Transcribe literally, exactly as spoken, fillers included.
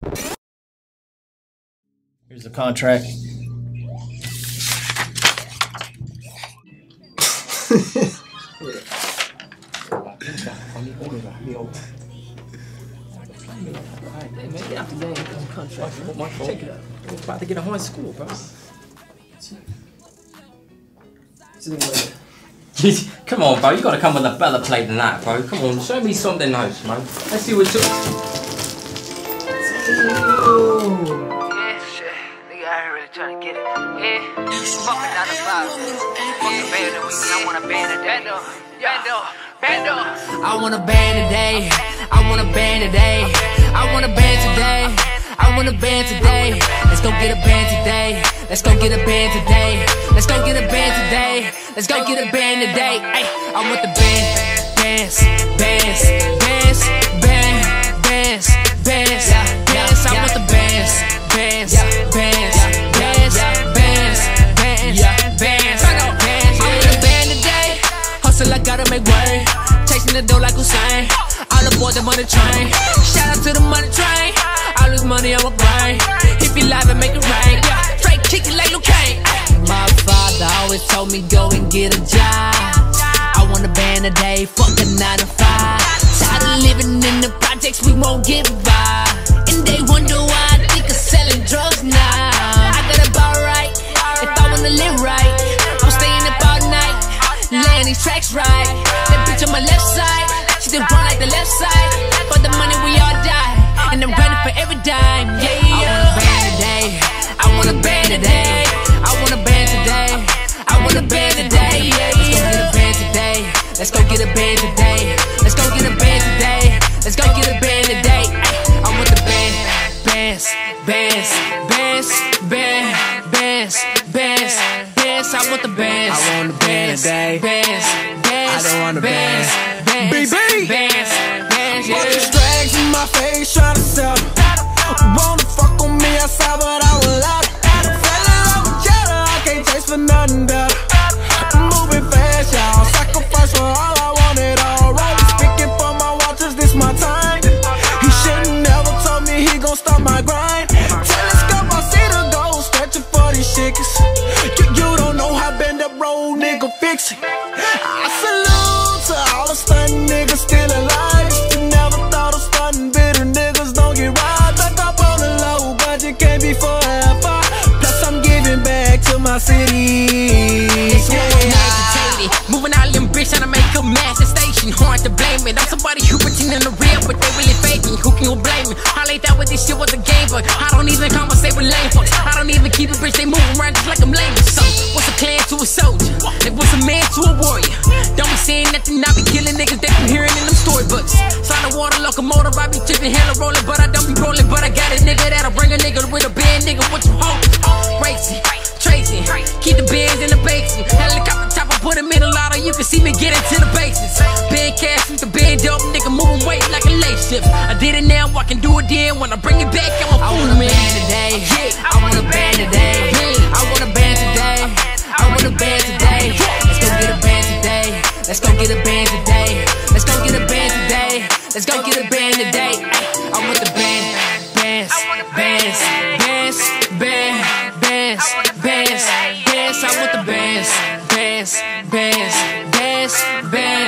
Here's the contract. Hey man, get out the game. Contract. Check it out. We're about to get a high school, bro. Come on, bro. You gotta come with a better play than that, bro. Come on, show me something else, man. Let's see what's up. Yeah, shit. Nigga out here really trying to get it. Yeah, fucking out of five. Fucking band that we I want a band today. Bando, bando. I want a band today. I want a band today. I want a band today. I want a band today. Let's go get a band today. Let's go get a band today. Let's go get a band today. Let's go get a band today. Ay, I want the band, bands, bands, bands, band, bands, bands, bands. I want the bands, bands, bands, bands, bands, bands, bands. I want a band today. Hustle, I gotta make way. Chasing the dough like Usain. All aboard the money train. Shout out to the money train. All this money on my brain. If you live and make it rain, yeah. Straight kick it like Luke Kane. My father always told me go and get a job. I want a band today, fuck a nine to five. Tired of living in the projects, we won't get by. And they wonder why I think of selling drugs now. I got it about right, if I wanna live right. I'm staying up all night, laying these tracks right. That bitch on my left side, she did run like the left side. For the money we all die, and I'm grinding for every dime. Yeah, yeah. I want a band today. I want a band today. I want a band today. I want a band today. Yeah, yeah. Let's go get a band today. Let's go get a band today. Let's go get a band today. Let's go get a band today. I want the band, bands, bands, bands, band, bands, bands, bands. I want the bands. I want the band today. Bands, bands. I don't want the bands. Bands, bands, bands. Put the strags in my face, tryna sell. Wanna fuck on me outside, but I will out. Fell in love with cheddar, I can't chase for nothing better. Moving fast, y'all. Sacrifice for all I wanted. Alright, speaking for my watches, this my time. He should've never told me he gon' stop my grind. Telescope, I see the gold, stretching for these chickens. You, you don't know how bend up road, nigga, fix it. I salute to all the stuntin' niggas still alive. You never thought of stuntin' bitter niggas don't get right. Back up on the low, but you can't be forever. Plus I'm giving back to my city. Yeah. Moving out in bricks, trying to make a manifestation. Hard to blame it. I'm somebody who pretending the real, but they really faking. Who can you blame me? I laid out with this shit was a game, but I don't even conversate with lame folks. I don't even keep it bricks, they move around just like I'm lame. So, what's a clan to a soldier? Like what's a man to a warrior? Don't be saying nothing, I be killing niggas they been hearing in them storybooks. Slide the water locomotive, I be tripping, hella rolling, but I don't be rolling. But I got a nigga that'll bring a nigga with a band, nigga. What you hope? Racing, tracing, keep the bands in the basement. Helicopter chopper, put him in a lotto, you can see me get into the basics. Band cash with the band up, nigga moving weight like a late shift. I did it now, I can do it then. When I bring it back, I'm a fool. I want a band today. I want a band today. I want a band today. I want a band today. Let's go get a band today. Let's go get a band today. Let's go get a band today. Let's go get a band today. I want the band, bands, bands, bands, bands, bands, bands, bands. I want the bands, bands, bands, bands, bands.